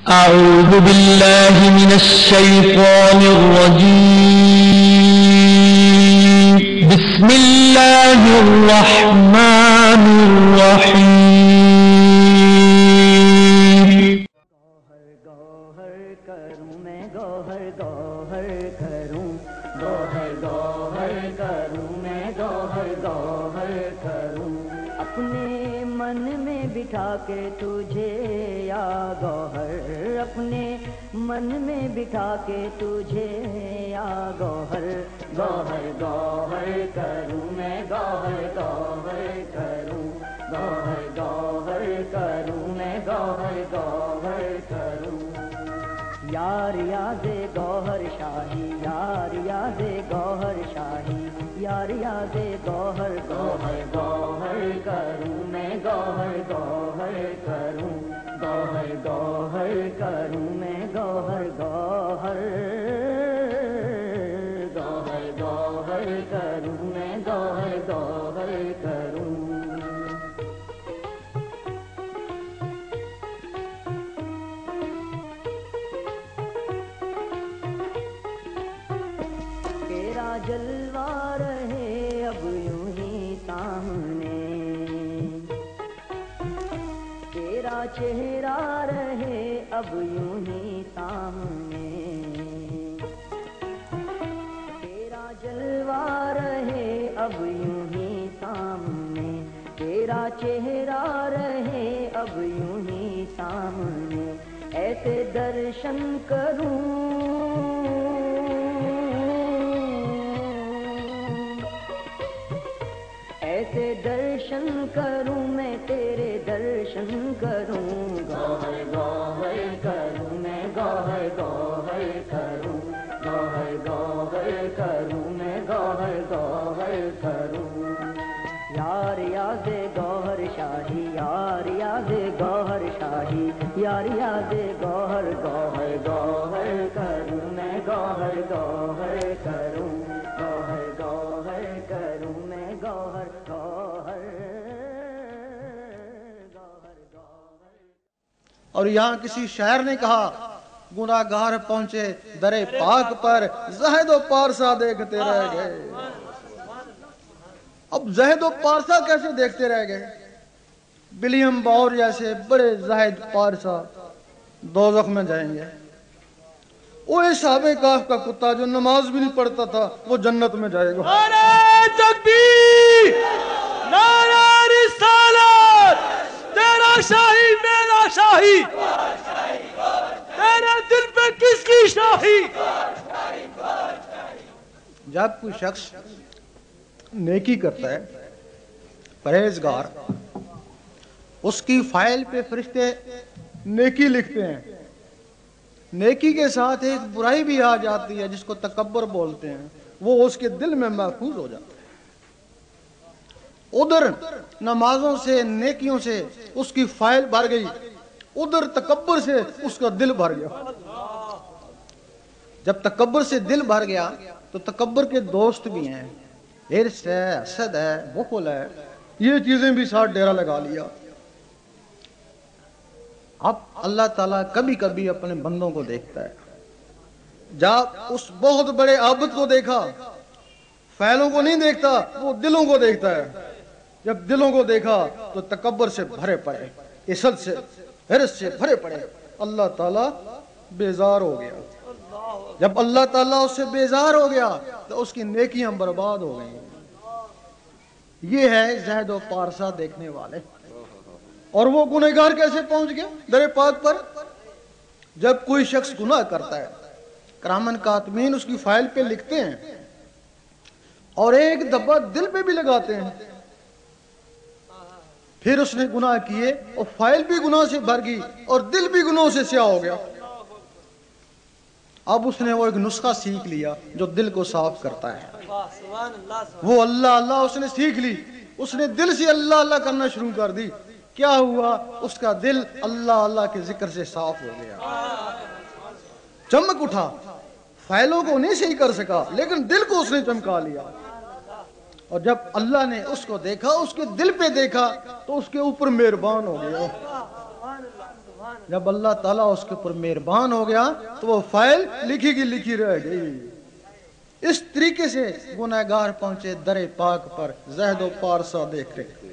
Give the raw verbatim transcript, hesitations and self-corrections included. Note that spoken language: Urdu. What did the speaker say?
أعوذ بالله من الشيطان الرجيم. بسم الله الرحمن الرحيم. گوہر گوہر کروں میں گوہر گوہر کروں گوہر گوہر کروں میں گوہر گوہر کروں اپنے من میں بٹھا کے تجھے یا گوہر اپنے من میں بٹھا کے تجھے یا گوہر گوہر گوہر کروں میں گوہر گوہر کروں گوہر گوہر کروں میں گوہر گوہر کروں یار یاد گوہر شاہی یار یاد گوہر شاہی یار یاد گوہر گوہر گوہر کروں میں گوہر گوہر کروں گوہر گوہر کروں میں گوہر گوہر گوہر گوہر کروں میں گوہر گوہر کروں تیرا جلوہ رہے اب یوں ہی سامنے تیرا چہرہ رہے اب یوں ہی سامنے تیرا جلوہ رہے اب یوں ہی سامنے تیرا چہرہ رہے اب یوں ہی سامنے ایسے درشن کروں ایسے درشن کروں میں تیرے درشن کروں گوہر گوہر کروں میں گوہر گوہر کروں گوہر گوہر کروں میں گوہر گوہر کروں یار یاد گوہر شاہی یار یاد گوہر شاہی یار یاد گوہر گوہر گوہر کروں میں گوہر گوہر کروں گوہر گوہر کروں میں گوہر گوہر گوہر گوہر اور یہاں کسی شاعر نے کہا گناہ گار پہنچے در پاک پر زہد و پارسا دیکھتے رہ گئے. اب زہد و پارسا کیسے دیکھتے رہ گئے؟ بلیم باور جیسے بڑے زہد پارسا دوزخ میں جائیں گے. وہ اصحاب کہف کا کتا جو نماز بھی نہیں پڑھتا تھا وہ جنت میں جائے گا. نعرہ تکبیر نعرہ رسالت تیرا شاہی میرا شاہی تیرے دل پہ کس کی شاہی. جب کوئی شخص نیکی کرتا ہے پرہیزگار اس کی فائل پہ فرشتے نیکی لکھتے ہیں. نیکی کے ساتھ ایک برائی بھی آ جاتی ہے جس کو تکبر بولتے ہیں وہ اس کے دل میں محفوظ ہو جاتا ہے. ادھر نمازوں سے نیکیوں سے اس کی فائل بھر گئی ادھر تکبر سے اس کا دل بھر گیا. جب تکبر سے دل بھر گیا تو تکبر کے دوست بھی ہیں ہرس ہے حسد ہے بخل ہے یہ چیزیں بھی ساتھ ڈیرا لگا لیا. اب اللہ تعالیٰ کبھی کبھی اپنے بندوں کو دیکھتا ہے. جب اس بہت بڑے عابد کو دیکھا فعلوں کو نہیں دیکھتا وہ دلوں کو دیکھتا ہے. جب دلوں کو دیکھا تو تکبر سے بھرے پڑے حسد سے حرص سے بھرے پڑے اللہ تعالیٰ بیزار ہو گیا. جب اللہ تعالیٰ اس سے بیزار ہو گیا تو اس کی نیکیاں برباد ہو گئیں. یہ ہے زہد و پارسا دیکھنے والے. اور وہ گنہگار کیسے پہنچ گیا در پاک پر؟ جب کوئی شخص گناہ کرتا ہے کرامن کاتمین اس کی فائل پہ لکھتے ہیں اور ایک دبا دل پہ بھی لگاتے ہیں. پھر اس نے گناہ کیے اور فائل بھی گناہ سے بھر گئی اور دل بھی گناہ سے سیاہ ہو گیا. اب اس نے وہ ایک نسخہ سیکھ لیا جو دل کو صاف کرتا ہے. وہ اللہ اللہ اس نے سیکھ لی. اس نے دل سے اللہ اللہ کرنا شروع کر دی. کیا ہوا؟ اس کا دل اللہ اللہ کے ذکر سے صاف ہو گیا. چمک اٹھا. فائلوں کو نہیں صحیح کر سکا لیکن دل کو اس نے چمکا لیا. اور جب اللہ نے اس کو دیکھا اس کے دل پہ دیکھا تو اس کے اوپر مہربان ہو گیا. جب اللہ تعالیٰ اس کے اوپر مہربان ہو گیا تو وہ فائل لکھی کی لکھی رہ گئی۔ اس طریقے سے گنہگار پہنچے در پاک پر، زہد و پارسا دیکھ رہے۔